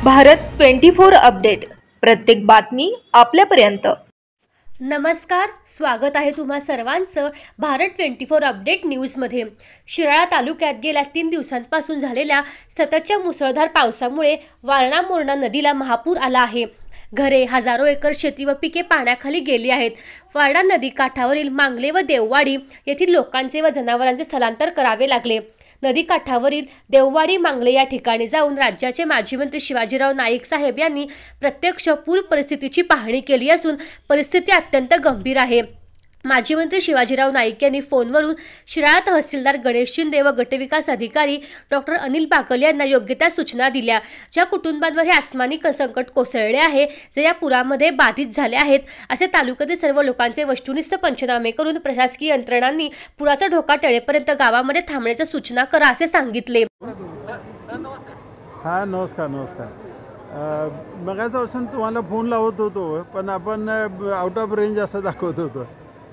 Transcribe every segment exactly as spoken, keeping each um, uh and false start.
Bharat twenty four update, प्रत्येक बातमी आपल्यापर्यंत। नमस्कार, स्वागत आहे तुम्हा सर्वांचं भारत ट्वेंटी फोर अपडेट न्यूजमध्ये। शिराळा तालुक्यात गेल्या तीन दिवसांपासून झालेल्या सततच्या मुसळधार पावसामुळे वारणा मोरणा नदीला महापूर आला आहे। घरे, हजारो एकर शेती व पिके पाण्याखाली गेली आहेत। वारणा नदी काठावरील मांगले व देववाडी येथील लोकांचे व जनावरांचे स्थलांतर करावे लागले। नदी काठावरील देववाडी मांगले या ठिकाणी जाऊन राज्याचे माजी मंत्री शिवाजीराव नाईक साहेब यांनी प्रत्यक्ष पूर परिस्थितीची पाहणी केली असून परिस्थिती अत्यंत गंभीर आहे। माजी मंत्री शिवाजीराव नाईक यांनी फोनवरून शिराळा तहसीलदार गणेश शिंदे व गटविकास अधिकारी डॉक्टर अनिल बागल यांना योग्य त्या सूचना दिल्या। ज्या कुटुंबांवर हे आसमानी संकट कोसळले आहे, जे या पुरामध्ये बाधित झाले आहेत, असे तालुक्यातील सर्व लोकांचे वस्तुनिष्ठ पंचनामे करून प्रशासकीय यंत्रणांनी पुराचा धोका टळेपर्यंत गावामध्ये थांबण्याच्या सूचना करा असे सांगितले। हा नमस्कार नमस्कार मगाचा असून तुम्हाला फोन लावत होतो, पण आपण आउट ऑफ रेंज असं दाखवत होतो।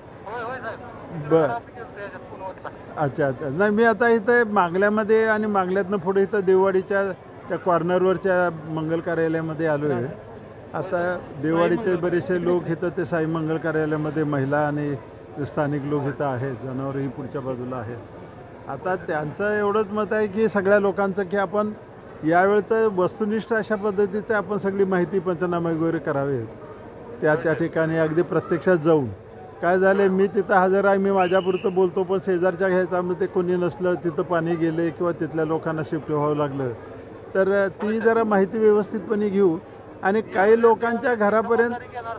बर अच्छा अच्छा नाही, मी आता इथं मागल्यामध्ये आणि मागल्यातनं पुढे इथं देववाडीच्या त्या कॉर्नरवरच्या मंगल कार्यालयामध्ये आलो आहे। आता देववाडीचे बरेचसे लोक इथं ते साई मंगल कार्यालयामध्ये महिला आणि स्थानिक लोक इथं आहेत, जनावरही पुढच्या बाजूला आहेत। आता त्यांचं एवढंच मत आहे की सगळ्या लोकांचं की आपण यावेळचं वस्तुनिष्ठ अशा पद्धतीचं आपण सगळी माहिती पंचनामे वगैरे करावे, त्या त्या ठिकाणी अगदी प्रत्यक्षात जाऊन काय झाले, मी तिथं हजर आहे, मी माझ्यापुरतं बोलतो, पण शेजारच्या घ्यायच्यामध्ये कोणी नसलं, तिथं पाणी गेले किंवा तिथल्या लोकांना शिफ्ट व्हावं लागलं, तर ती जरा माहिती व्यवस्थितपणे घेऊ। आणि काही लोकांच्या घरापर्यंत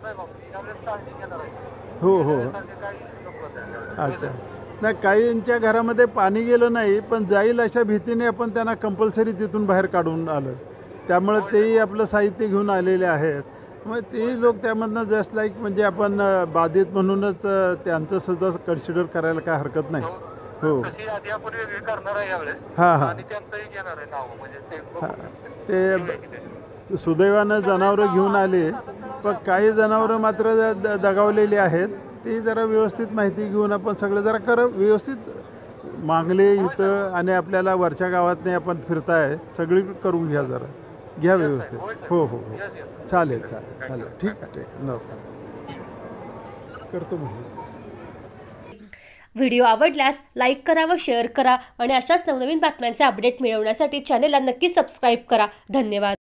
हो हो अच्छा नाही, काहींच्या घरामध्ये पाणी गेलं नाही, पण जाईल अशा भीतीने आपण त्यांना कंपल्सरी तिथून बाहेर काढून आलं, त्यामुळे तेही आपलं साहित्य घेऊन आलेले आहेत। मग तेही लोक त्यामधनं जस्ट लाईक म्हणजे आपण बाधित म्हणूनच त्यांचं सुद्धा कन्सिडर करायला काय हरकत नाही। हो हां हां ते सुदैवानं जनावरं घेऊन आले, पण काही जनावरं मात्र द दगावलेली आहेत, ती जरा व्यवस्थित माहिती घेऊन आपण सगळं जरा कर व्यवस्थित मागले इथं आणि आपल्याला वरच्या गावात नाही आपण फिरताय, सगळी करून घ्या, जरा घ्या व्यवस्थित। हो हो हो चालेल चालेल चालेल ठीक आहे ठीक आहे नमस्कार करतो म्हणजे। व्हिडिओ आवडल्यास लाईक करा व शेअर करा आणि अशाच नवनवीन बातम्यांचे अपडेट मिळवण्यासाठी चॅनेलला नक्की सबस्क्राईब करा। धन्यवाद।